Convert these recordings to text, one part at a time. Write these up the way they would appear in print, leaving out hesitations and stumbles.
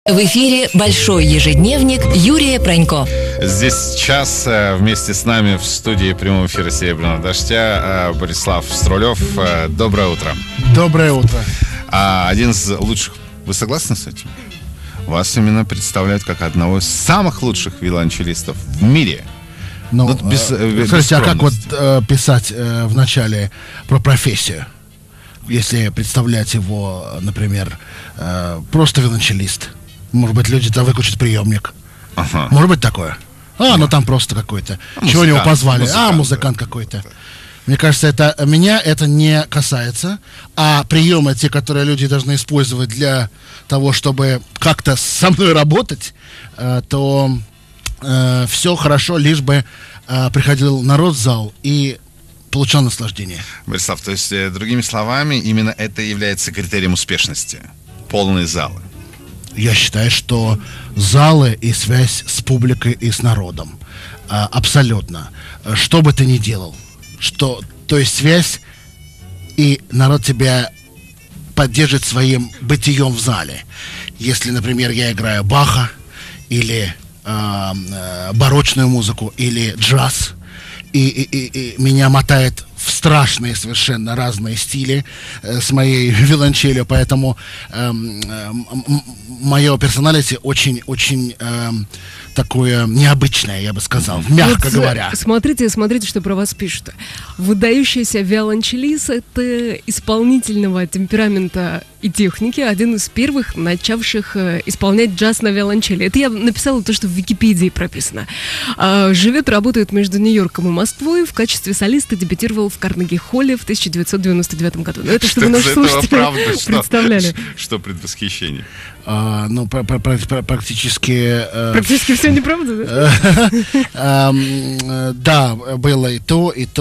В эфире «Большой ежедневник» Юрия Пронько. Здесь сейчас вместе с нами в студии прямого эфира «Серебряного дождя» Борислав Струлев. Доброе утро. Доброе утро. Один из лучших... Вы согласны с этим? Вас именно представляют как одного из самых лучших виолончелистов в мире. Скажите, а как вот писать в начале про профессию? Если представлять его, например, просто виолончелист. Может быть, люди там выключат приемник. Ага. Может быть такое? Ну там просто какой-то. Чего его позвали? Музыкант какой-то. Мне кажется, меня это не касается. А приемы, те, которые люди должны использовать для того, чтобы как-то со мной работать, то все хорошо, лишь бы приходил народ в зал и получал наслаждение. Борислав, то есть, другими словами, именно это является критерием успешности. Полные залы. Я считаю, что залы и связь с публикой и с народом. Абсолютно. Что бы ты ни делал. То есть связь и народ тебя поддержит своим бытием в зале. Если, например, я играю Баха или барочную музыку или джаз, и меня мотает в страшные совершенно разные стили с моей виолончелью, поэтому мое персоналити очень такое необычное, я бы сказал, мягко говоря. Смотрите, что про вас пишут. Выдающийся виолончелист — это исполнительного темперамента и техники, один из первых начавших исполнять джаз на виолончели. Это я написала то, что в Википедии прописано. Живет, работает между Нью-Йорком и Москвой. В качестве солиста дебютировал в Карнеги-холле в 1999 году. Но это чтобы наши слушатели представляли. Что предвосхищение? Практически... Практически все неправда, да? Да, было и то, и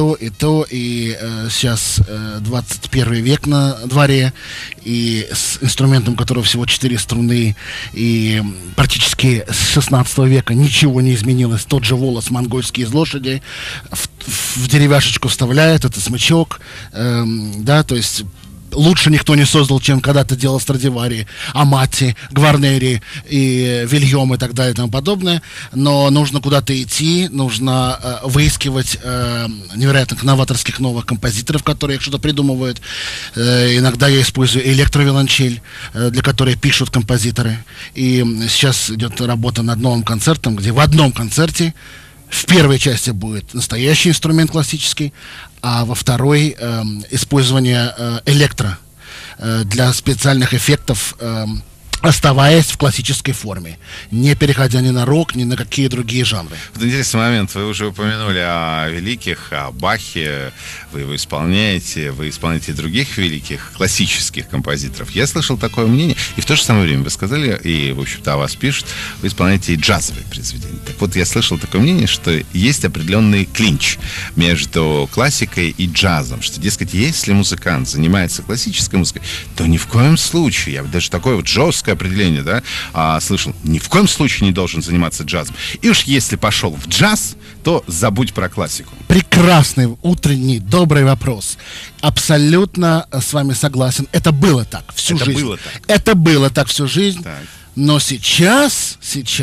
сейчас 21 век на дворе, и с инструментом, которого всего 4 струны, и практически с 16 века ничего не изменилось. Тот же волос монгольский из лошади в деревяшечку вставляет, это смычок, да, то есть... Лучше никто не создал, чем когда-то делал Страдивари, Амати, Гварнери и Вильем и так далее и тому подобное. Но нужно куда-то идти, нужно выискивать невероятных новаторских новых композиторов, которые что-то придумывают. Иногда я использую электровиолончель, для которой пишут композиторы. И сейчас идет работа над новым концертом, где в одном концерте в первой части будет настоящий инструмент классический, а во второй использование электро для специальных эффектов, оставаясь в классической форме, не переходя ни на рок, ни на какие другие жанры. Вот интересный момент. Вы уже упомянули о великих, о Бахе. Вы его исполняете. Вы исполняете других великих классических композиторов. Я слышал такое мнение. И в то же самое время вы сказали, и, в общем-то, о вас пишут, вы исполняете и джазовые произведения. Так вот, я слышал такое мнение, что есть определенный клинч между классикой и джазом. Что, дескать, если музыкант занимается классической музыкой, то ни в коем случае, я даже такое вот жесткое определение, да, слышал, ни в коем случае не должен заниматься джазом. И уж если пошел в джаз, то забудь про классику. Прекрасный, утренний, добрый вопрос. Абсолютно с вами согласен. Это было так всю жизнь. Это было так всю жизнь. Так. Но сейчас,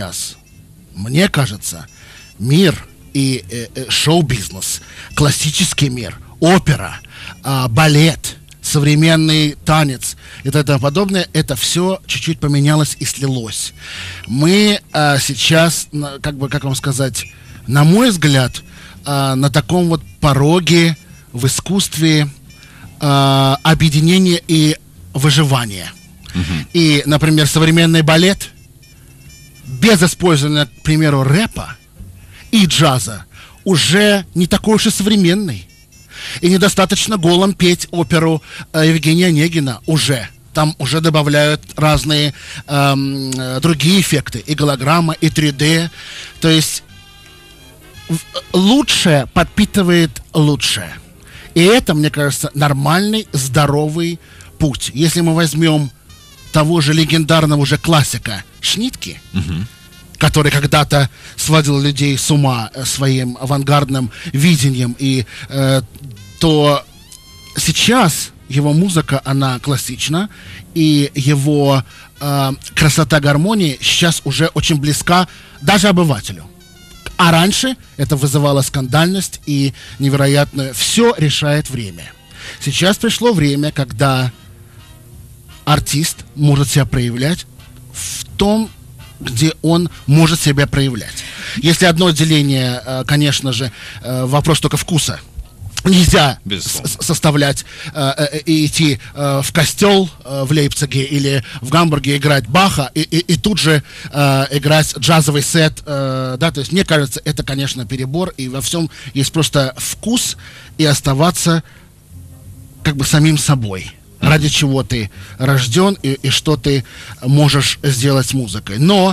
мне кажется, мир и шоу-бизнес, классический мир, опера, балет, современный танец и тому подобное, это все чуть-чуть поменялось и слилось. Мы сейчас, как вам сказать, на мой взгляд, на таком вот пороге в искусстве объединения и выживания. И, например, современный балет без использования, к примеру, рэпа и джаза уже не такой уж и современный. И недостаточно голым петь оперу Евгения Онегина уже. Там уже добавляют разные другие эффекты. И голограмма, и 3D. То есть лучшее подпитывает лучшее. И это, мне кажется, нормальный, здоровый путь. Если мы возьмем того же легендарного уже классика Шнитке, который когда-то сводил людей с ума своим авангардным видением, и то сейчас его музыка, она классична, и его красота гармонии сейчас уже очень близка даже обывателю. А раньше это вызывало скандальность и невероятную. Все решает время. Сейчас пришло время, когда артист может себя проявлять в том, где он может себя проявлять. Если одно отделение, конечно же, вопрос только вкуса. Нельзя составлять и идти в костел в Лейпциге или в Гамбурге играть Баха и тут же играть джазовый сет. Да, то есть мне кажется, это, конечно, перебор, и во всем есть просто вкус и оставаться как бы самим собой. Ради чего ты рожден и что ты можешь сделать с музыкой. Но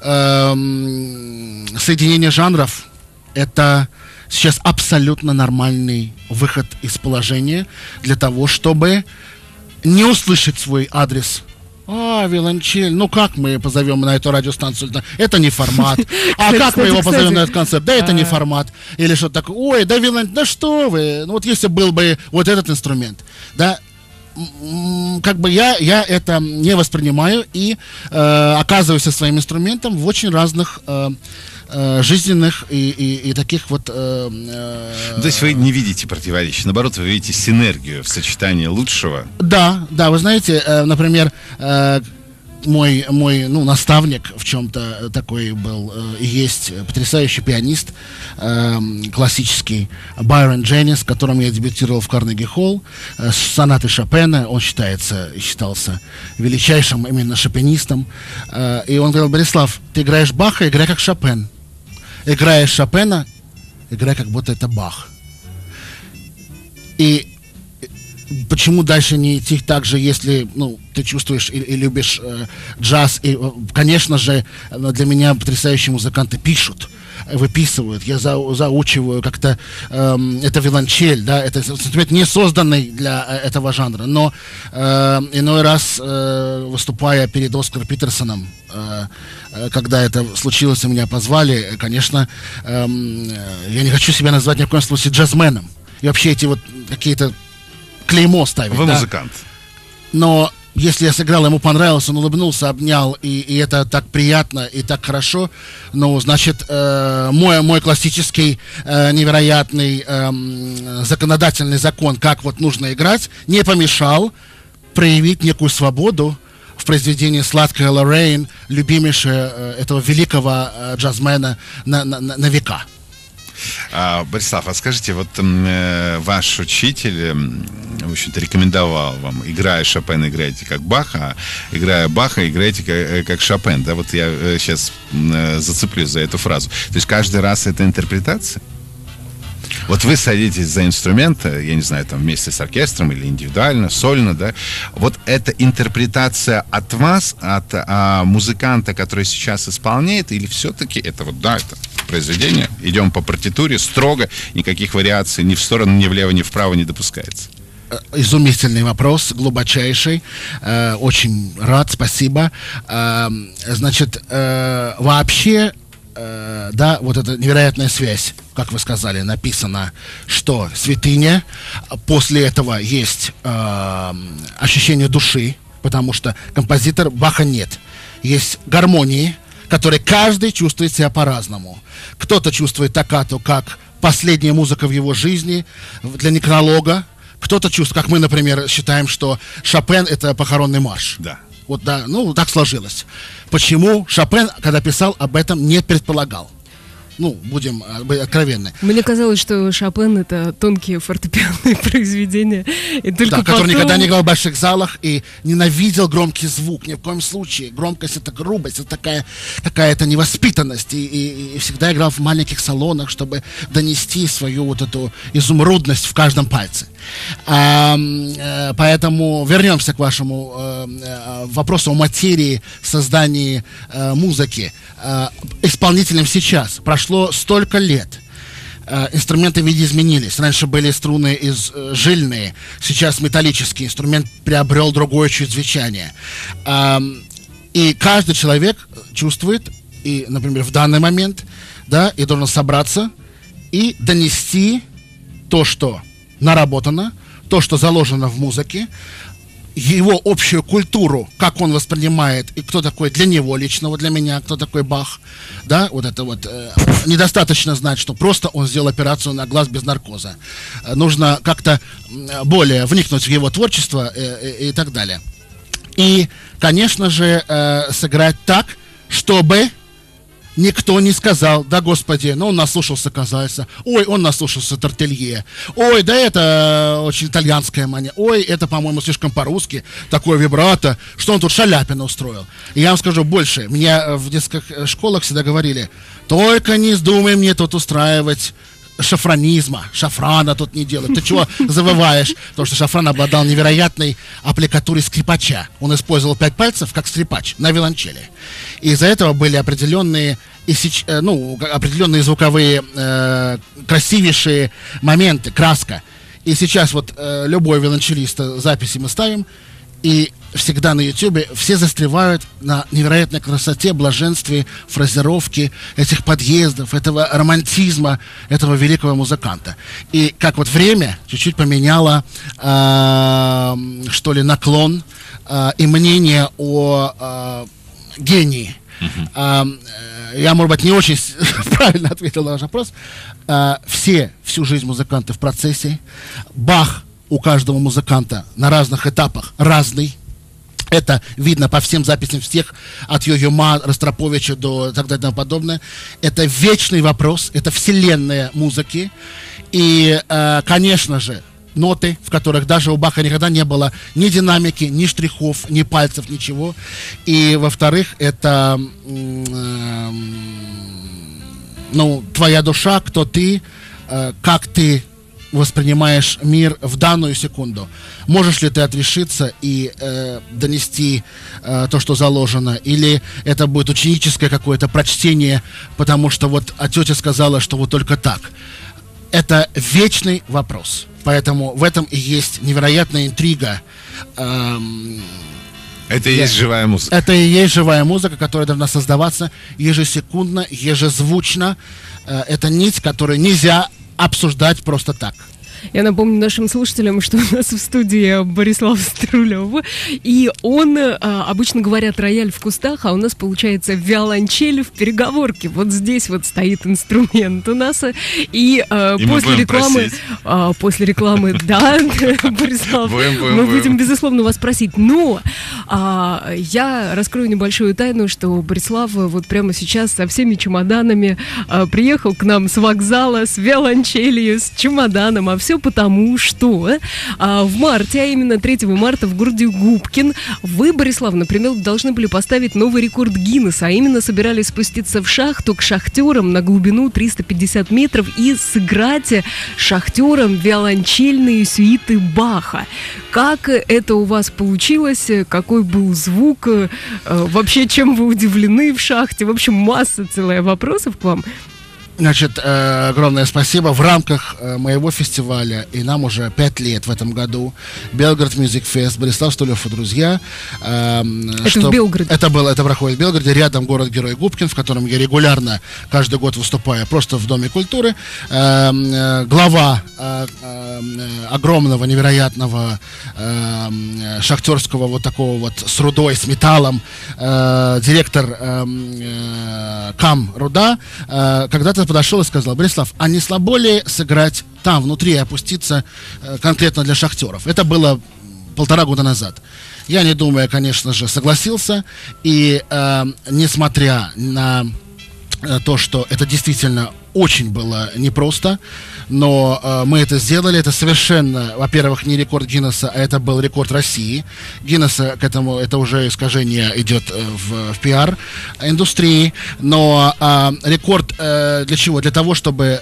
соединение жанров — это сейчас абсолютно нормальный выход из положения для того, чтобы не услышать свой адрес. Виолончель, ну как мы позовем на эту радиостанцию? Это не формат. А как мы его позовем на этот концерт? Да это не формат. Или что-то такое. Ой, да виолончель, да что вы? Ну вот если был бы вот этот инструмент, да, как бы я это не воспринимаю и оказываюсь со своим инструментом в очень разных жизненных и таких вот... То есть вы не видите противоречий, наоборот, вы видите синергию в сочетании лучшего. Да, вы знаете, например, мой наставник в чем-то такой был и есть потрясающий пианист классический Байрон Дженнис, с которым я дебютировал в Карнеги-холл с сонатой Шопена. Он считался величайшим именно шопенистом. И он говорил: Борислав, ты играешь Баха, играй как Шопен. Играешь Шопена, играй как будто это Бах. И почему дальше не идти так же, если ты чувствуешь и любишь джаз? И, конечно же, для меня потрясающие музыканты пишут, выписывают. Я заучиваю как-то это виолончель, да, это инструмент не созданный для этого жанра. Но иной раз, выступая перед Оскар Питерсоном, когда это случилось и меня позвали, конечно, я не хочу себя назвать ни в коем случае джазменом. И вообще эти вот какие-то клеймо ставить. Вы музыкант. Но если я сыграл, ему понравилось, он улыбнулся, обнял, и это так приятно и так хорошо, значит, мой классический невероятный законодательный закон, как вот нужно играть, не помешал проявить некую свободу в произведении «Сладкая Лоррейн», любимейшая этого великого джазмена на века. Борислав, а скажите, вот ваш учитель, в общем-то, рекомендовал вам: играя Шопена, играйте как Баха, играя Баха, играйте как Шопен. Да, вот я сейчас зацеплюсь за эту фразу. То есть каждый раз это интерпретация? Вот вы садитесь за инструмент, я не знаю, там вместе с оркестром или индивидуально, сольно, да? Вот это интерпретация от вас, от музыканта, который сейчас исполняет, или все-таки это вот, да, это произведение, идем по партитуре строго, никаких вариаций ни в сторону, ни влево, ни вправо не допускается? Изумительный вопрос, глубочайший. Очень рад, спасибо. Значит, вообще, да, вот эта невероятная связь, как вы сказали, написано, что святыня, после этого есть ощущение души, потому что композитор Баха нет. Есть гармонии, которые каждый чувствует себя по-разному. Кто-то чувствует токкату как последняя музыка в его жизни, для некролога. Кто-то чувствует, как мы, например, считаем, что Шопен — это похоронный марш. Да. Вот, да, так сложилось. Почему Шопен, когда писал об этом, не предполагал? Будем откровенны. Мне казалось, что Шопен — это тонкие фортепианные произведения. И только который никогда не играл в больших залах и ненавидел громкий звук. Ни в коем случае. Громкость — это грубость, это какая-то невоспитанность. И всегда играл в маленьких салонах, чтобы донести свою вот эту изумрудность в каждом пальце. Поэтому вернемся к вашему вопросу о материи создания музыки. Исполнителям сейчас прошло столько лет. Инструменты видоизменились. Раньше были струны жильные, сейчас металлический. Инструмент приобрел другое чуть звучание. И каждый человек чувствует, и, например, в данный момент, да, и должен собраться и донести то, что наработано, то, что заложено в музыке, его общую культуру, как он воспринимает, и кто такой для него личного, для меня, кто такой Бах, да, вот это вот, недостаточно знать, что просто он сделал операцию на глаз без наркоза. Нужно как-то более вникнуть в его творчество и так далее. И, конечно же, сыграть так, чтобы никто не сказал: да, господи, ну он наслушался Казальса, ой, он наслушался Тортелье, ой, да это очень итальянская мания, ой, это, по-моему, слишком по-русски, такое вибрато, что он тут Шаляпина устроил. И я вам скажу больше, мне в детских школах всегда говорили: только не вздумай мне тут устраивать шафрана тут не делают. Ты чего завываешь? Потому что Шафран обладал невероятной аппликатурой скрипача. Он использовал 5 пальцев как скрипач на виолончели. И из-за этого были определенные звуковые красивейшие моменты, краска. И сейчас вот любой виолончелиста записи мы ставим, и всегда на Ютубе все застревают на невероятной красоте, блаженстве, фразировке этих подъездов, этого романтизма, этого великого музыканта. И как вот время чуть-чуть поменяло, что ли, наклон и мнение о гении. Я, может быть, не очень правильно ответил на ваш вопрос. Всю жизнь музыканты в процессе. Бах у каждого музыканта на разных этапах разный. Это видно по всем записям всех, от Йо-Йо Ма, Ростроповича до так далее и тому подобное. Это вечный вопрос, это вселенная музыки. И, конечно же, ноты, в которых даже у Баха никогда не было ни динамики, ни штрихов, ни пальцев, ничего. И, во-вторых, это твоя душа, кто ты, как ты воспринимаешь мир в данную секунду. Можешь ли ты отрешиться и донести то, что заложено, или это будет ученическое какое-то прочтение, потому что вот тетя сказала, что вот только так. Это вечный вопрос. Поэтому в этом и есть невероятная интрига. Это и есть живая музыка. Это и есть живая музыка, которая должна создаваться ежесекундно, ежезвучно. Это нить, которую нельзя обсуждать просто так. Я напомню нашим слушателям, что у нас в студии Борислав Струлев, и он, обычно говорят, рояль в кустах, а у нас получается виолончель в переговорке. Вот здесь вот стоит инструмент у нас, и после рекламы, да, Борислав, мы будем, безусловно, вас просить. Но я раскрою небольшую тайну, что Борислав вот прямо сейчас со всеми чемоданами приехал к нам с вокзала, с виолончелью, с чемоданом, а все потому, что в марте, а именно 3 марта в городе Губкин, вы, Борислав, например, должны были поставить новый рекорд Гиннесса, а именно собирались спуститься в шахту к шахтерам на глубину 350 метров и сыграть шахтерам виолончельные сюиты Баха. Как это у вас получилось? Какой был звук? Вообще, чем вы удивлены в шахте? В общем, масса целая вопросов к вам. Значит, огромное спасибо. В рамках моего фестиваля, и нам уже 5 лет в этом году, Белград Music Fest, Борислав Струлев и друзья. Это в Белграде? Это проходит в Белграде, рядом город-герой Губкин, в котором я регулярно каждый год выступаю, просто в Доме культуры. Глава огромного, невероятного шахтерского вот такого вот с рудой, с металлом, директор КАМ Руда, когда-то подошел и сказал: Борислав, а не слабо ли сыграть там внутри и опуститься конкретно для шахтеров? Это было 1,5 года назад. Я, не думая, конечно же, согласился. И несмотря на то, что это действительно очень было непросто, но мы это сделали. Это совершенно, во-первых, не рекорд Гиннесса, а это был рекорд России. Гиннесса к этому, это уже искажение идет в пиар-индустрии. Но рекорд для чего? Для того, чтобы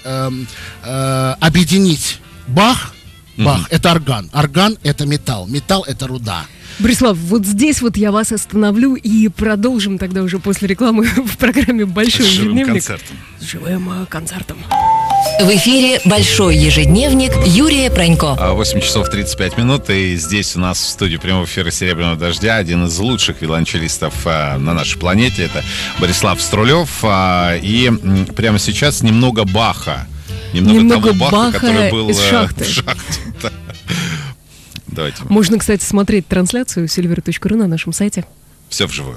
объединить Бах. Бах — это орган. Орган — это металл. Металл — это руда. Борислав, вот здесь вот я вас остановлю и продолжим тогда уже после рекламы в программе «Большой ежедневник». С живым концертом. В эфире «Большой ежедневник» Юрия Пронько. 8 часов 35 минут, и здесь у нас в студии прямого эфира «Серебряного дождя» один из лучших виолончелистов на нашей планете. Это Борислав Струлев. И прямо сейчас немного Баха. Немного того Баха, который был из шахты. В шахте. Давайте. Можно, кстати, смотреть трансляцию silver.ru на нашем сайте. Все вживую.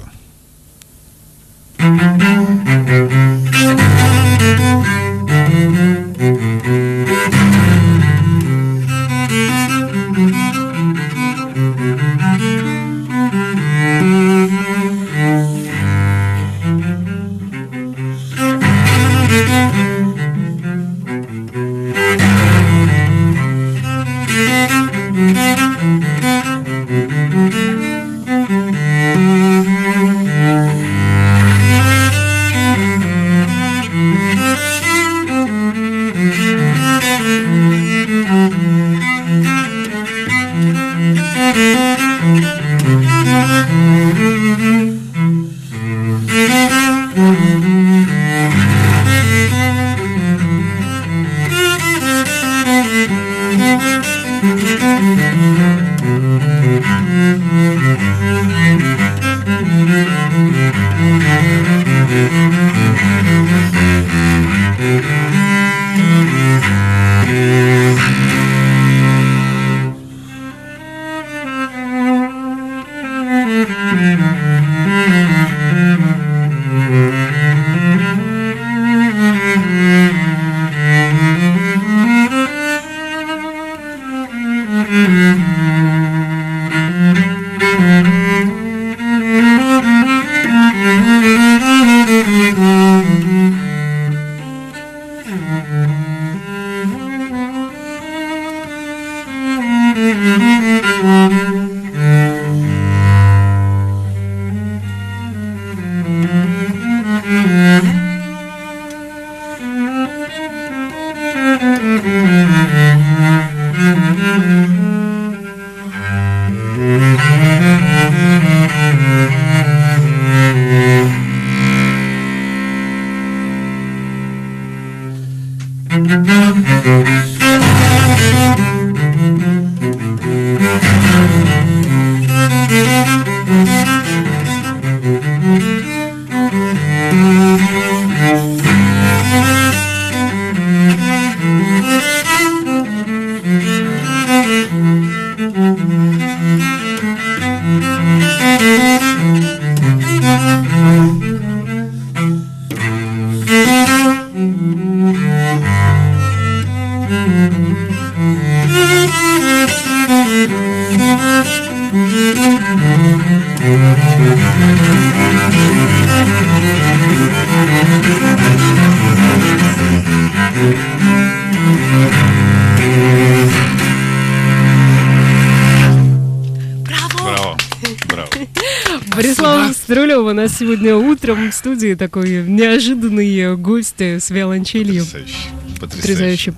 Борислав Струлев у нас сегодня утром в студии, такой неожиданный гость с виолончелью. Потрясающе.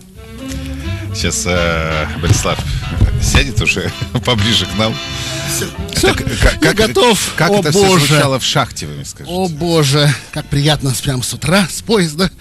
Сейчас Борислав сядет уже поближе к нам. Все, я готов. Как О, это боже. все звучало в шахте, вы мне скажите? О боже, как приятно прямо с утра, с поезда.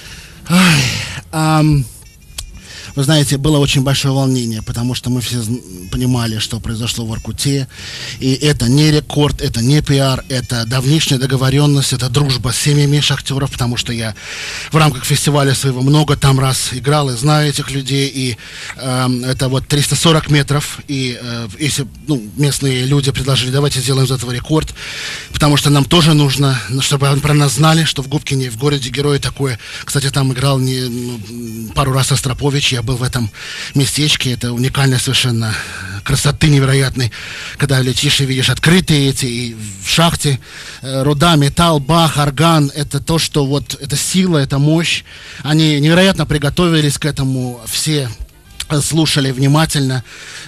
Вы знаете, было очень большое волнение, потому что мы все понимали, что произошло в Воркуте. И это не рекорд, это не пиар, это давнишняя договоренность, это дружба с семьями шахтеров, потому что я в рамках фестиваля своего много там раз играл и знаю этих людей. И это вот 340 метров. И если местные люди предложили, давайте сделаем из этого рекорд, потому что нам тоже нужно, чтобы про нас знали, что в Губкине, в городе Герои такое. Кстати, там играл пару раз Ростропович. Я был в этом местечке, это уникальная совершенно красоты невероятной, когда летишь и видишь открытые эти, и в шахте руда, металл, бах, орган, это то, что вот, это сила, это мощь. Они невероятно приготовились к этому, все слушали внимательно,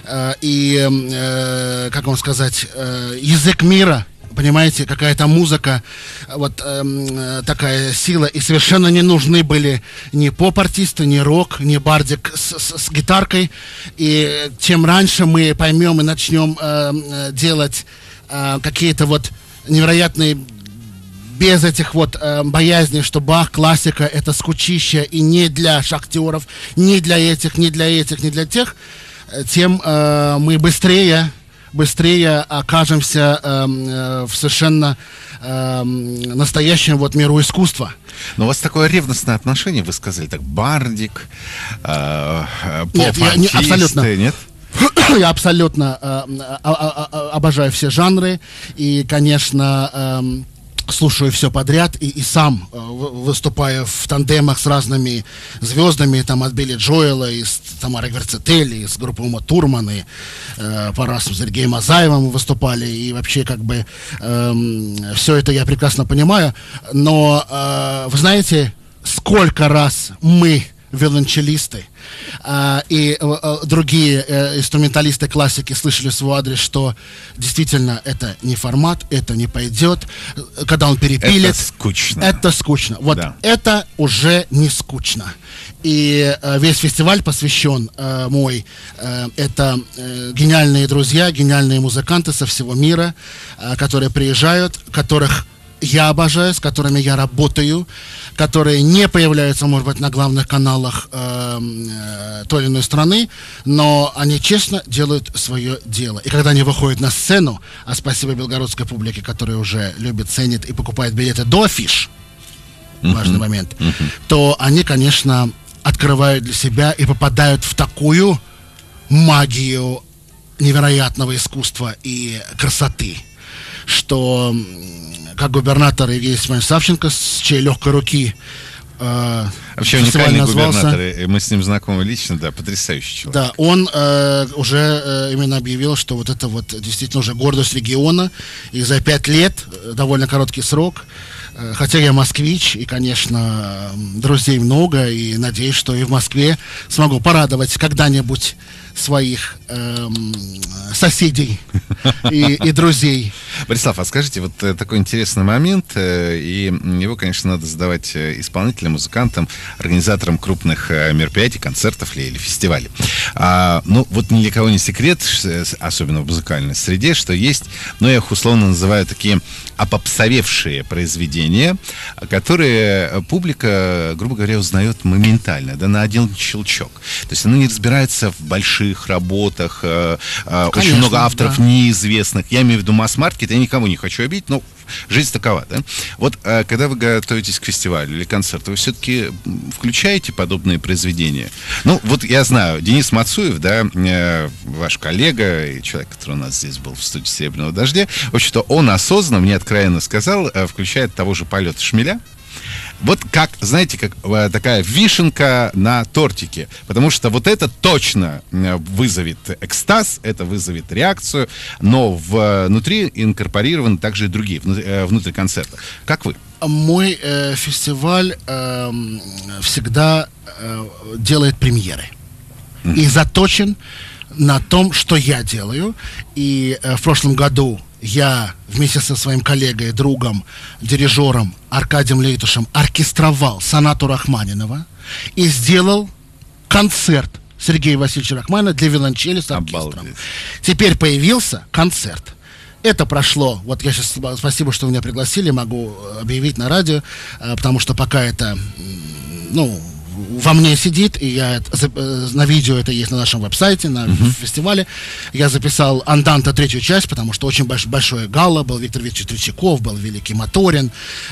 и, как вам сказать, язык мира, понимаете, какая-то музыка, вот такая сила, и совершенно не нужны были ни поп-артисты, ни рок, ни бардик с гитаркой, и чем раньше мы поймем и начнем делать какие-то вот невероятные, без этих вот боязней, что Бах, классика, это скучище, и не для шахтеров, не для этих, не для этих, не для тех, тем мы быстрее окажемся в совершенно настоящем вот миру искусства. Но у вас такое ревностное отношение, вы сказали, так, бардик, Нет, поп-артисты, абсолютно. нет? Я абсолютно обожаю все жанры. И, конечно, слушаю все подряд. И сам выступаю в тандемах с разными звездами. Там от Билли Джоэла, и с Тамарой Гверцетели, и с группой Ума Турман, и по-раз с Сергеем Мазаевым выступали. И вообще, как бы, все это я прекрасно понимаю. Но, вы знаете, сколько раз мы, виолончелисты, и другие инструменталисты классики слышали в свой адрес, что действительно это не формат, это не пойдет, когда он перепилит. Это скучно. Это скучно. Вот да. Это уже не скучно. И весь фестиваль посвящен это гениальные друзья, гениальные музыканты со всего мира, которые приезжают, которых я обожаю, с которыми я работаю, которые не появляются, может быть, на главных каналах той или иной страны, но они честно делают свое дело. И когда они выходят на сцену, а спасибо белгородской публике, которая уже любит, ценит и покупает билеты до афиш, важный момент, то они, конечно, открывают для себя и попадают в такую магию невероятного искусства и красоты, что как губернатор Евгений Семенович Савченко, с чьей легкой руки вообще уникальный губернатор, мы с ним знакомы лично, да, потрясающий человек. Да, он уже именно объявил, что вот это вот действительно уже гордость региона, и за 5 лет, довольно короткий срок, хотя я москвич, и, конечно, друзей много, и надеюсь, что и в Москве смогу порадовать когда-нибудь своих соседей и друзей. Борислав, а скажите, вот такой интересный момент, и его, конечно, надо задавать исполнителям, музыкантам, организаторам крупных мероприятий, концертов или фестивалей. Ну, вот ни для кого не секрет, особенно в музыкальной среде, что есть, ну, я их условно называю такие опопсовевшие произведения, которые публика, грубо говоря, узнает моментально, да, на один щелчок. То есть она не разбирается в больших работах, очень много авторов неизвестных. Я имею в виду масс-маркет, я никому не хочу обидеть, но жизнь такова, да? Вот когда вы готовитесь к фестивалю или концерту, вы все-таки включаете подобные произведения? Ну, вот я знаю, Денис Мацуев, да, ваш коллега и человек, который у нас здесь был в студии «Серебряного дождя», в общем-то, он осознанно, мне откровенно сказал, включает того же полета шмеля. Вот как, знаете, как такая вишенка на тортике. Потому что вот это точно вызовет экстаз, это вызовет реакцию, но внутри инкорпорированы также и другие, внутри концерта. Как вы? Мой фестиваль всегда делает премьеры. И заточен на том, что я делаю. И в прошлом году я вместе со своим коллегой, другом, дирижером Аркадием Лейтушем оркестровал сонату Рахманинова и сделал концерт Сергея Васильевича Рахманинова для виолончели с оркестром. Обалдеть. Теперь появился концерт. Это прошло, вот я сейчас, спасибо, что меня пригласили, могу объявить на радио, потому что пока это, ну, во мне сидит, и я на видео это есть на нашем веб-сайте, на фестивале. Я записал «Анданта» 3-ю часть, потому что очень большое гала, был Виктор Викторович Третьяков, был Великий Моторин,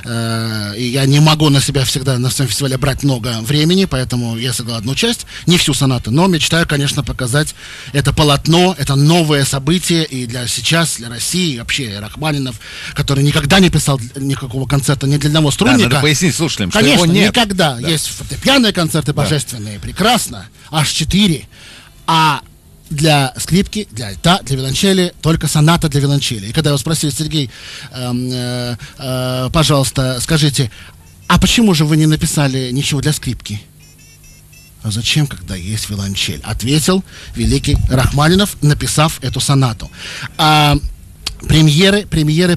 и я не могу на себя всегда на своем фестивале брать много времени, поэтому я сыграл 1 часть, не всю сонату, но мечтаю, конечно, показать это полотно, это новое событие, и для России, вообще Рахманинов, который никогда не писал никакого концерта ни для одного струнника. Да, надо пояснить слушателям, конечно, что его нет. Никогда. Да. Есть фортепианные концерты божественные, прекрасно, аж 4, а для скрипки, для альта, для виолончели только соната для виолончели. И когда его спросили: Сергей, пожалуйста, скажите, а почему же вы не написали ничего для скрипки? А зачем, когда есть виолончель? Ответил великий Рахманинов, написав эту сонату. Премьеры.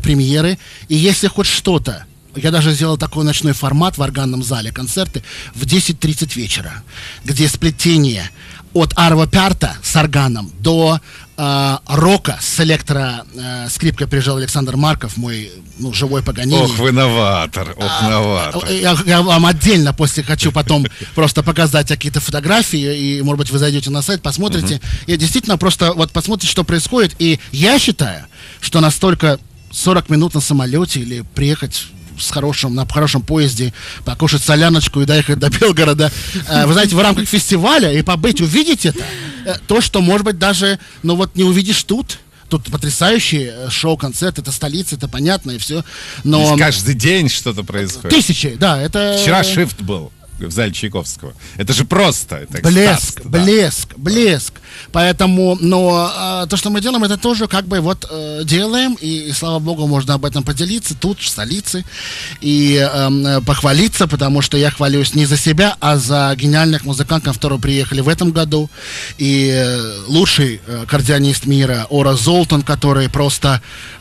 И если хоть что-то, я даже сделал такой ночной формат в органном зале, концерты в 10:30 вечера, где сплетение от Арво Пярта с органом до рока с скрипкой приезжал Александр Марков, мой живой Паганини. Ох, вы новатор, новатор. Я вам отдельно после хочу потом просто показать какие-то фотографии, и, может быть, вы зайдете на сайт, посмотрите, и действительно просто вот посмотрите, что происходит. И я считаю, что настолько 40 минут на самолете или приехать на хорошем поезде, покушать соляночку и доехать до Белгорода. Вы знаете, в рамках фестиваля и побыть, увидеть это, то, что, может быть, даже, не увидишь тут. Тут потрясающий шоу-концерт, это столица, это понятно и все. Но здесь каждый день что-то происходит. Тысячи, да, это... Вчера шифт был в зале Чайковского. Это же просто. Это блеск. Поэтому, то, что мы делаем, это тоже делаем, и слава богу, можно об этом поделиться тут, в столице, и похвалиться, потому что я хвалюсь не за себя, а за гениальных музыкантов, которые приехали в этом году, и лучший аккордеонист мира Ора Золтан, который просто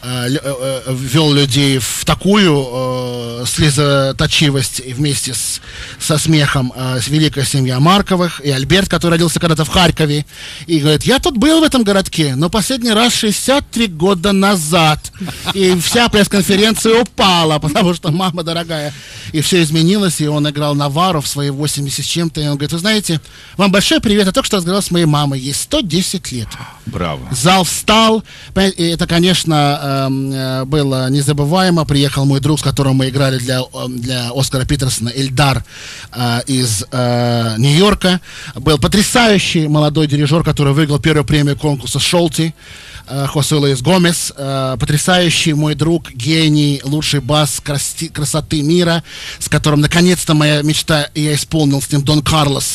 ввел людей в такую слезоточивость и вместе со смехом великая семья Марковых, и Альберт, который родился когда-то в Харькове, и говорит, я тут был в этом городке, но последний раз 63 года назад, и вся пресс-конференция упала, потому что, мама дорогая, и все изменилось, и он играл Навару в свои 80 с чем-то, и он говорит, вы знаете, вам большой привет, я только что разговаривал с моей мамой, ей 110 лет. Браво. Зал встал, и это, конечно, было незабываемо. Приехал мой друг, с которым мы играли для Оскара Питерсона, Эльдар из Нью-Йорка. Был потрясающий молодой дирижер, который выиграл первую премию конкурса Шолти, Хосе Луис Гомес. Потрясающий мой друг, гений, лучший бас красоты мира, с которым наконец-то моя мечта, я исполнил с ним Дон Карлос,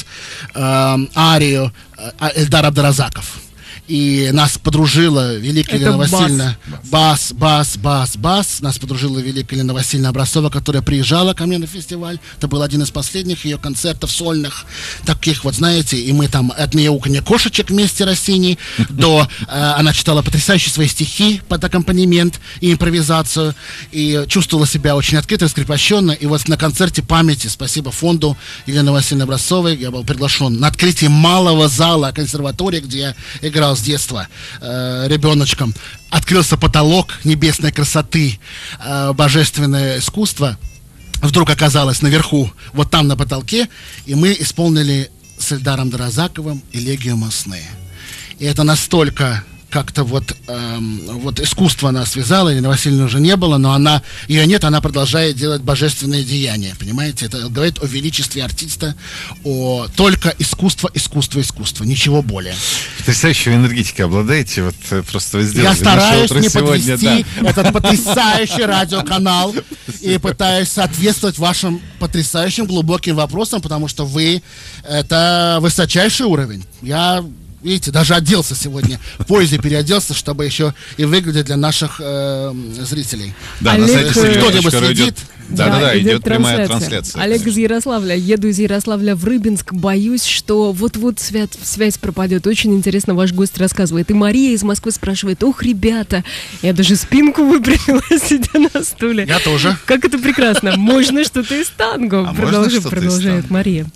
арию, Эльдар Абдаразаков. И нас подружила великая Елена Васильевна. Бас. Нас подружила великая Елена Васильевна Образцова, которая приезжала ко мне на фестиваль. Это был один из последних ее концертов сольных. Таких знаете, и мы там от мяуканья кошечек вместе Россини до... Она читала потрясающие свои стихи под аккомпанемент и импровизацию. И чувствовала себя очень открыто, раскрепощенно. И на концерте памяти, спасибо фонду Елены Васильевны Образцовой, я был приглашен на открытие малого зала консерватории, где я играл с детства ребеночком. Открылся потолок небесной красоты, божественное искусство вдруг оказалось наверху, вот там на потолке, и мы исполнили с Эльдаром Абдаразаковым «Элегию сны». И это настолько как-то искусство нас связало, Елена Васильевна уже не было, но ее нет, она продолжает делать божественные деяния, понимаете? Это говорит о величестве артиста, только искусство, ничего более. Потрясающей энергетикой обладаете, просто вы сделали. Я стараюсь не подвести этот потрясающий радиоканал и пытаюсь соответствовать вашим потрясающим глубоким вопросам, потому что это высочайший уровень. Я... Видите, даже оделся сегодня, в поезде переоделся, чтобы еще и выглядеть для наших зрителей. Да, Олег, на сайте кто-нибудь следит? Да, идет прямая трансляция. Олег из Ярославля. Еду из Ярославля в Рыбинск. Боюсь, что вот-вот связь пропадет. Очень интересно ваш гость рассказывает. И Мария из Москвы спрашивает, ребята, я даже спинку выпрямила, сидя на стуле. Я тоже. Как это прекрасно. Можно что-то из танго. Продолжает Мария.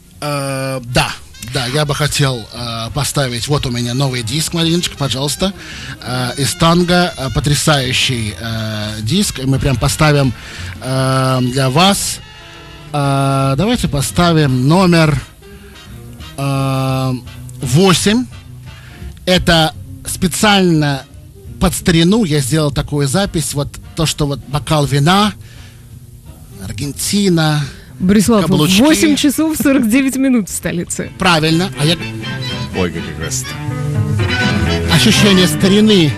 Да, я бы хотел поставить, вот у меня новый диск, Мариночка, пожалуйста, из танго, потрясающий диск, мы прям поставим для вас, давайте поставим номер 8, это специально под старину я сделал такую запись, то, что бокал вина, Аргентина, Борислав, каблучки. 8 часов 49 минут в столице. Правильно. Ой, как красиво. Ощущение старины.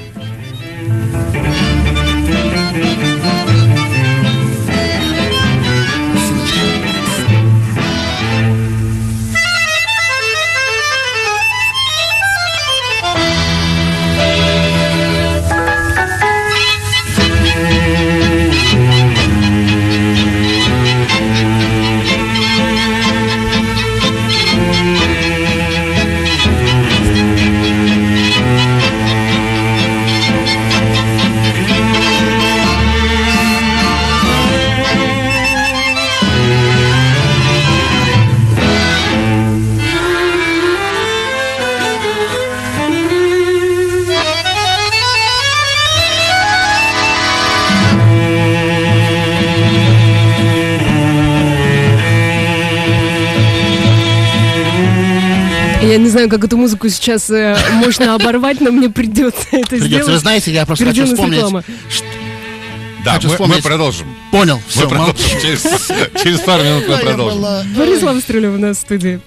Я не знаю, как эту музыку сейчас можно оборвать, но мне придется это сделать. Вы знаете, я просто хочу вспомнить. Да, хочу мы вспомнить. продолжим. Понял, все, Мы продолжим. Через пару минут мы продолжим. Борислав Стрелев у нас в студии.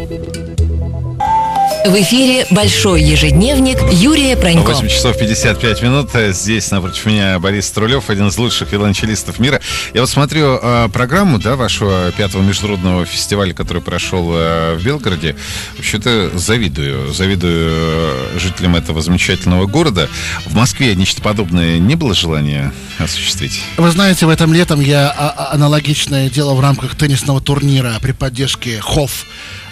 В эфире «Большой ежедневник» Юрия Пронько. 8 часов 55 минут. Здесь напротив меня Борис Струлев, один из лучших виолончелистов мира. Я вот смотрю программу, да, вашего 5-го международного фестиваля, который прошел в Белгороде. Вообще-то завидую жителям этого замечательного города. В Москве нечто подобное не было желания осуществить? Вы знаете, в этом летом я аналогичное делал в рамках теннисного турнира при поддержке ХОФ.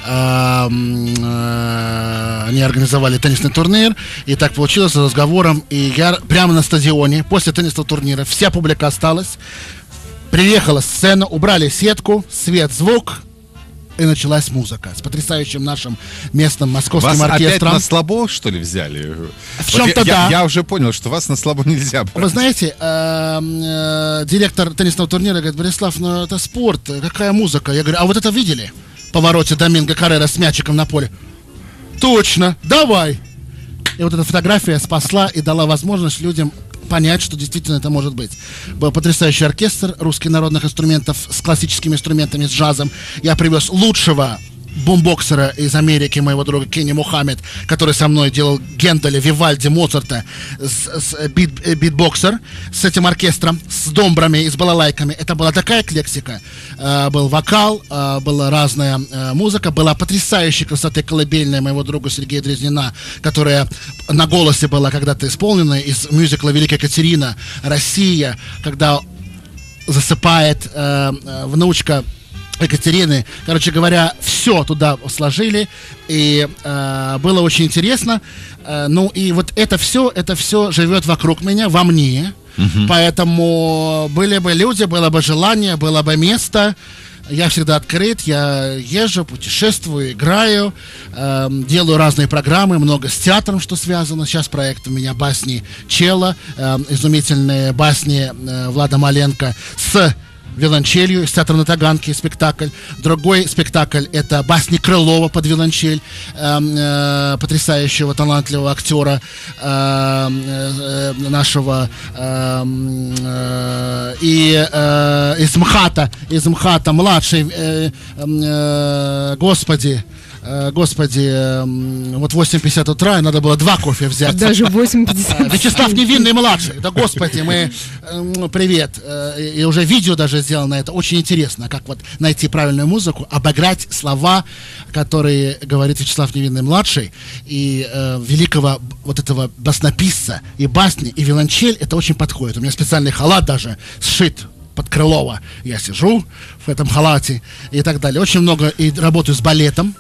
Они организовали теннисный турнир, и так получилось с разговором, и я прямо на стадионе после теннисного турнира, вся публика осталась, приехала сцена, убрали сетку, свет, звук, и началась музыка с потрясающим нашим местным московским вас оркестром. Опять на слабо, что ли, взяли? В чем-то да. Я уже понял, что вас на слабо нельзя брать. Вы знаете, директор теннисного турнира говорит: Борислав, ну это спорт, какая музыка? Я говорю, а вот это видели? В повороте Доминго Каррера с мячиком на поле. Точно, давай. И вот эта фотография спасла и дала возможность людям понять, что действительно это может быть. Был потрясающий оркестр русских народных инструментов с классическими инструментами, с джазом. Я привез лучшего бумбоксера из Америки, моего друга Кенни Мухаммед, который со мной делал Генделя, Вивальди, Моцарта, битбоксер с этим оркестром, с домбрами и с балалайками. Это была такая эклектика. Был вокал, была разная музыка, была потрясающей красоты колыбельная моего друга Сергея Дрезнина, которая на голосе была когда-то исполнена из мюзикла «Великая Екатерина», «Россия», когда засыпает внучка Екатерины. Короче говоря, все туда сложили, и было очень интересно. Ну и вот это все живет вокруг меня, во мне. Поэтому были бы люди, было бы желание, было бы место. Я всегда открыт, я езжу, путешествую, играю, делаю разные программы, много с театром, что связано. Сейчас проект у меня «Басни Чела», изумительные басни Влада Маленко с виолончелью, с театром на Таганке спектакль. Другой спектакль — это «Басни Крылова» под виолончель потрясающего, талантливого актера нашего и из МХАТа младший, господи, вот 8:50 утра, и надо было 2 кофе взять. Даже 8:50. Вячеслав Невинный младший. Да, господи, мы... Привет. И уже видео даже сделано на это. Очень интересно, как вот найти правильную музыку, обыграть слова, которые говорит Вячеслав Невинный младший, и великого вот этого баснописца, и басни, и виолончель, это очень подходит. У меня специальный халат даже сшит под Крылова. Я сижу в этом халате и так далее. Очень много и работаю с балетом.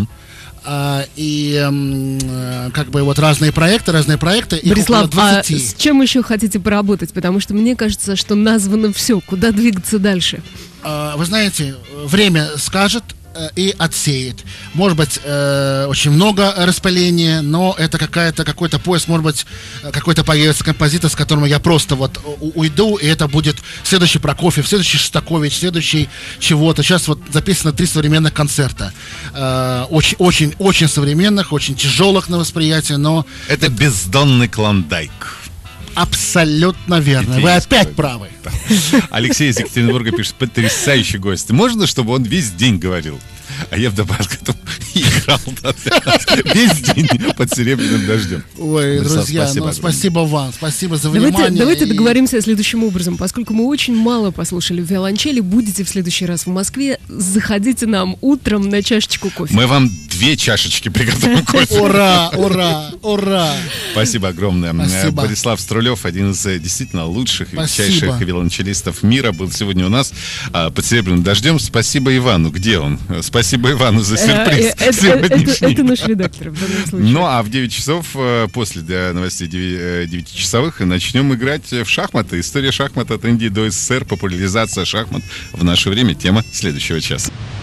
И как бы вот разные проекты. Борислав, а с чем еще хотите поработать? Потому что мне кажется, что названо все. Куда двигаться дальше? Вы знаете, время скажет и отсеет. Может быть, очень много распыления, но это какой-то пояс, может быть, какой-то появится композитор, с которым я просто вот уйду, и это будет следующий Прокофьев, следующий Шостакович, следующий чего-то. Сейчас вот записано 3 современных концерта. Очень современных, очень тяжелых на восприятие, но... Это бездонный клондайк. Абсолютно верно. Вы опять правы. Да. Алексей из Екатеринбурга пишет: потрясающий гость. Можно, чтобы он весь день говорил? А я в добавку играл весь день под серебряным дождем. Ой, друзья, спасибо вам. Спасибо за внимание. Давайте договоримся следующим образом. Поскольку мы очень мало послушали виолончели, будете в следующий раз в Москве, заходите нам утром на чашечку кофе. Мы вам 2 чашечки приготовим кофе. Ура, ура, ура. Спасибо огромное. Спасибо. Борислав Струлев, один из действительно лучших и величайших виолончелистов мира, был сегодня у нас под серебряным дождем. Спасибо Ивану. Где он? Спасибо Ивану за сюрприз сегодняшний. Это наш редактор в данном случае. Ну, а в 9 часов, после новостей 9-часовых, начнем играть в шахматы. История шахмат от Индии до СССР, популяризация шахмат в наше время. Тема следующего часа.